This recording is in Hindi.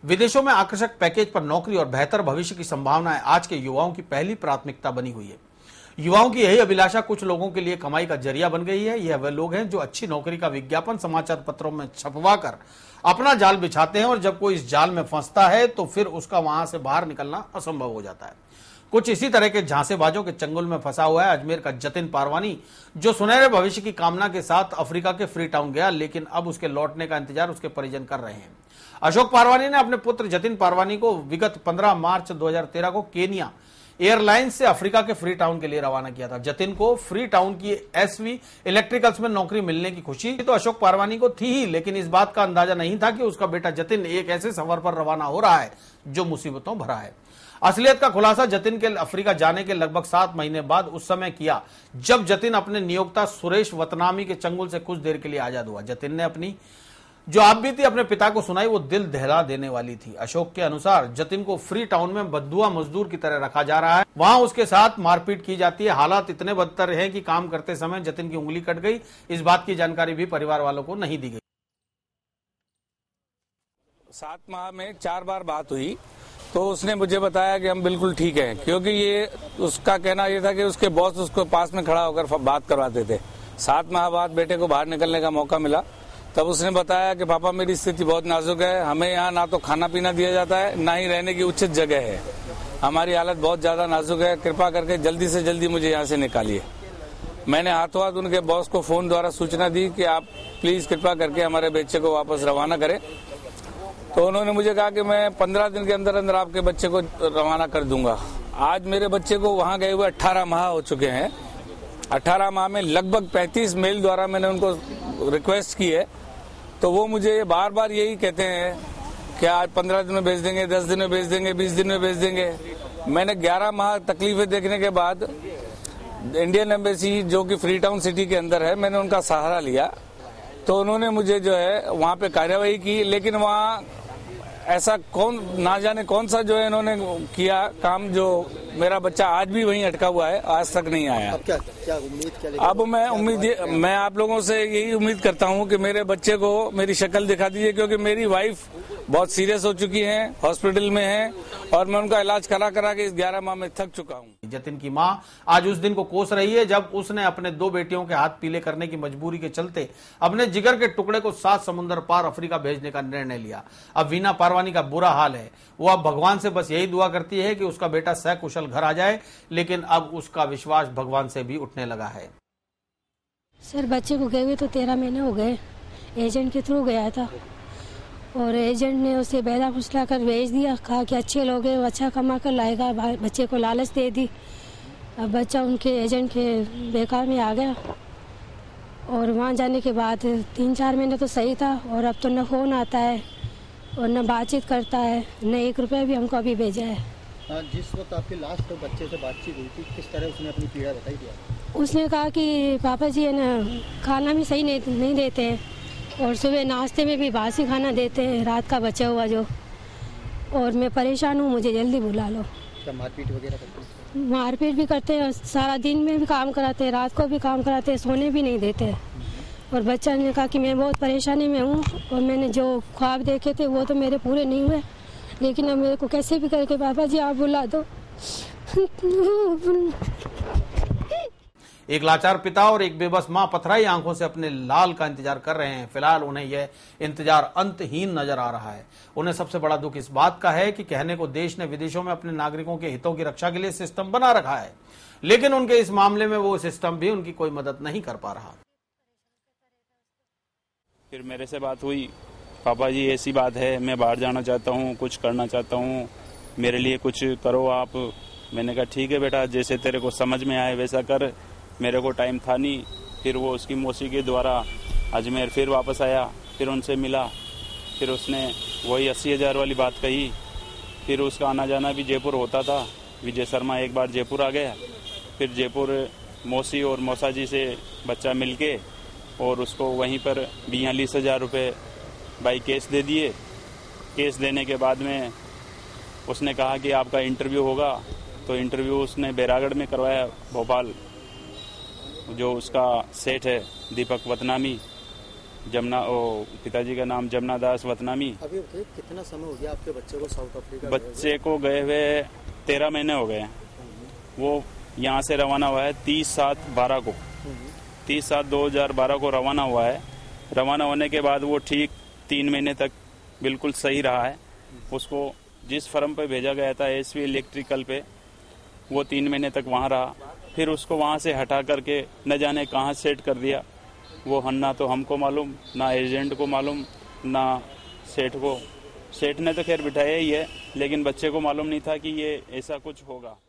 विदेशों में आकर्षक पैकेज पर नौकरी और बेहतर भविष्य की संभावनाएं आज के युवाओं की पहली प्राथमिकता बनी हुई है। युवाओं की यही अभिलाषा कुछ लोगों के लिए कमाई का जरिया बन गई है। यह वे लोग हैं जो अच्छी नौकरी का विज्ञापन समाचार पत्रों में छपवाकर अपना जाल बिछाते हैं और जब कोई इस जाल में फंसता है तो फिर उसका वहां से बाहर निकलना असंभव हो जाता है। कुछ इसी तरह के झांसेबाजों के चंगुल में फंसा हुआ है अजमेर का जतिन पारवानी, जो सुनहरे भविष्य की कामना के साथ अफ्रीका के फ्री टाउन गया, लेकिन अब उसके लौटने का इंतजार उसके परिजन कर रहे हैं। अशोक पारवानी ने अपने पुत्र जतिन पारवानी को विगत 15 मार्च 2013 को केनिया एयरलाइंस से अफ्रीका के फ्री टाउन के लिए रवाना किया था। जतिन को फ्री टाउन की एसवी इलेक्ट्रिकल्स में नौकरी मिलने की खुशी तो अशोक पारवानी को थी ही, लेकिन इस बात का अंदाजा नहीं था कि उसका बेटा जतिन एक ऐसे सफर पर रवाना हो रहा है जो मुसीबतों भरा है। असलियत का खुलासा जतिन के अफ्रीका जाने के लगभग 7 महीने बाद उस समय किया जब जतिन अपने नियोक्ता सुरेश वतनामी के चंगुल से कुछ देर के लिए आजाद हुआ। जतिन ने अपनी जो आप बीती अपने पिता को सुनाई वो दिल दहला देने वाली थी। अशोक के अनुसार जतिन को फ्री टाउन में बद्दुआ मजदूर की तरह रखा जा रहा है। वहां उसके साथ मारपीट की जाती है। हालात इतने बदतर हैं कि काम करते समय जतिन की उंगली कट गई। इस बात की जानकारी भी परिवार वालों को नहीं दी गई। 7 माह में 4 बार बात हुई तो उसने मुझे बताया कि हम बिल्कुल ठीक हैं, क्योंकि ये उसका कहना ये था कि उसके बॉस उसको पास में खड़ा होकर बात करवाते थे। 7 माह बाद बेटे को बाहर निकलने का मौका मिला, तब उसने बताया कि पापा मेरी स्थिति बहुत नाजुक है, हमें यहाँ ना तो खाना पीना दिया जाता है ना ही रहने की उचित जगह है, हमारी हालत बहुत ज्यादा नाजुक है, कृपा करके जल्दी से जल्दी मुझे यहाँ से निकालिए। मैंने हाथों हाथ उनके बॉस को फोन द्वारा सूचना दी कि आप प्लीज कृपा करके हमारे बच्चे को वापस रवाना करें। तो उन्होंने मुझे कहा कि मैं 15 दिन के अंदर अंदर आपके बच्चे को रवाना कर दूंगा। आज मेरे बच्चे को वहां गए हुए 18 माह हो चुके हैं। 18 माह में लगभग 35 मेल द्वारा मैंने उनको रिक्वेस्ट की है, तो वो मुझे बार बार यही कहते हैं कि आज 15 दिन में भेज देंगे, 10 दिन में भेज देंगे, 20 दिन में भेज देंगे। मैंने 11 माह तकलीफें देखने के बाद इंडियन एम्बेसी जो कि फ्री टाउन सिटी के अंदर है, मैंने उनका सहारा लिया। तो उन्होंने मुझे जो है वहां पे कार्यवाही की, लेकिन वहां ऐसा कौन ना जाने कौन सा जो है इन्होंने किया काम, जो मेरा बच्चा आज भी वहीं अटका हुआ है, आज तक नहीं आया। अब क्या उम्मीद अब मैं आप लोगों से यही उम्मीद करता हूं कि मेरे बच्चे को मेरी शक्ल दिखा दीजिए, क्योंकि मेरी वाइफ बहुत सीरियस हो चुकी है, हॉस्पिटल में है और मैं उनका इलाज करा के इस 11 माह में थक चुका हूं। जतिन की मां आज उस दिन को कोस रही है जब उसने अपने 2 बेटियों के हाथ पीले करने की मजबूरी के चलते अपने जिगर के टुकड़े को 7 समुद्र पार अफ्रीका भेजने का निर्णय लिया। अब वीना पारवानी का बुरा हाल है। वो अब भगवान से बस यही दुआ करती है कि उसका बेटा सकुशल घर आ जाए, लेकिन अब उसका विश्वास भगवान से भी उठने लगा है। सर, बच्चे को गए हुए तो 13 महीने हो गए। एजेंट के थ्रू गया था और एजेंट ने उसे बहला फुसला कर भेज दिया, कहा कि अच्छे लोग हैं, वो अच्छा कमा कर लाएगा। बच्चे को लालच दे दी। अब बच्चा उनके एजेंट के बेकार में आ गया और वहाँ जाने के बाद 3-4 महीने तो सही था और अब तो न फोन आता है और न बातचीत करता है, न 1 रुपया भी हमको अभी भेजा है। जिस वक्त आपकी लास्ट बच्चे से बातचीत हुई थी, किस तरह उसने अपनी पीड़ा बताई थी? उसने कहा कि पापा जी है ना, खाना भी सही नहीं देते हैं और सुबह नाश्ते में भी बासी खाना देते हैं, रात का बचा हुआ जो, और मैं परेशान हूँ, मुझे जल्दी बुला लो। क्या मारपीट वगैरह करते हैं? मारपीट भी करते हैं, सारा दिन में भी काम कराते हैं, रात को भी काम कराते हैं, सोने भी नहीं देते। और बच्चा ने कहा कि मैं बहुत परेशानी में हूँ और मैंने जो ख्वाब देखे थे वो तो मेरे पूरे नहीं हुए, लेकिन अब मेरे को कैसे भी करके पापा जी आप बुला दो। एक लाचार पिता और एक बेबस मां पथराई आंखों से अपने लाल का इंतजार कर रहे हैं। फिलहाल उन्हें यह इंतजार अंतहीन नजर आ रहा है। उन्हें सबसे बड़ा दुख इस बात का है कि कहने को देश ने विदेशों में अपने नागरिकों के हितों की रक्षा के लिए सिस्टम बना रखा है, लेकिन उनके इस मामले में वो सिस्टम भी उनकी कोई मदद नहीं कर पा रहा। फिर मेरे से बात हुई, पापा जी ऐसी बात है, मैं बाहर जाना चाहता हूँ, कुछ करना चाहता हूँ, मेरे लिए कुछ करो आप। मैंने कहा ठीक है बेटा, जैसे तेरे को समझ में आए वैसा कर। मेरे को टाइम था नहीं। फिर वो उसकी मौसी के द्वारा अजमेर फिर वापस आया, फिर उनसे मिला, फिर उसने वही 80,000 वाली बात कही। फिर उसका आना जाना भी जयपुर होता था। विजय शर्मा एक बार जयपुर आ गया, फिर जयपुर मौसी और मौसा जी से बच्चा मिलके और उसको वहीं पर 42,000 रुपये बाई कैश दे दिए। केस देने के बाद में उसने कहा कि आपका इंटरव्यू होगा, तो इंटरव्यू उसने बैरागढ़ में करवाया, भोपाल। जो उसका सेठ है दीपक वतनामी, जमुना, पिताजी का नाम जमुना दास वतनामी। अभी कितना समय हो गया आपके बच्चे को साउथ अफ्रीका? बच्चे को गए हुए 13 महीने हो गए हैं। वो यहाँ से रवाना हुआ है 30/7/12 को, 30/7/2012 को रवाना हुआ है। रवाना होने के बाद वो ठीक 3 महीने तक बिल्कुल सही रहा है। उसको जिस फर्म पे भेजा गया था एसवी इलेक्ट्रिकल पे, वो 3 महीने तक वहाँ रहा। फिर उसको वहाँ से हटा करके न जाने कहाँ सेट कर दिया। वो ना तो हमको मालूम, ना एजेंट को मालूम, ना सेठ को। सेठ ने तो खैर बिठाया ही है, लेकिन बच्चे को मालूम नहीं था कि ये ऐसा कुछ होगा।